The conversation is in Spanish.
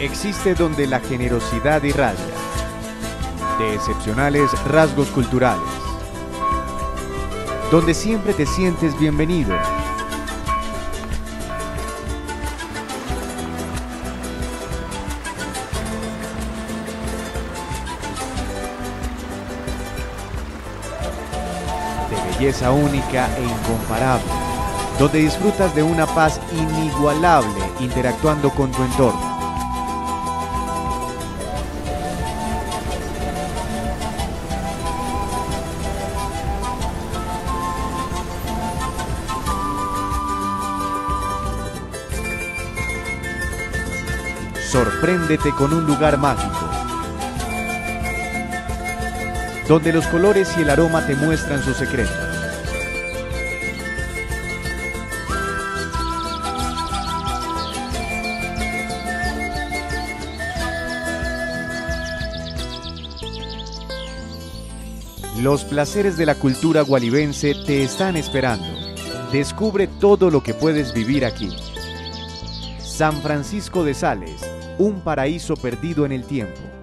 existe donde la generosidad irradia, de excepcionales rasgos culturales, donde siempre te sientes bienvenido. De belleza única e incomparable, donde disfrutas de una paz inigualable interactuando con tu entorno. Sorpréndete con un lugar mágico, donde los colores y el aroma te muestran sus secretos. Los placeres de la cultura gualibense te están esperando. Descubre todo lo que puedes vivir aquí. San Francisco de Sales, un paraíso perdido en el tiempo.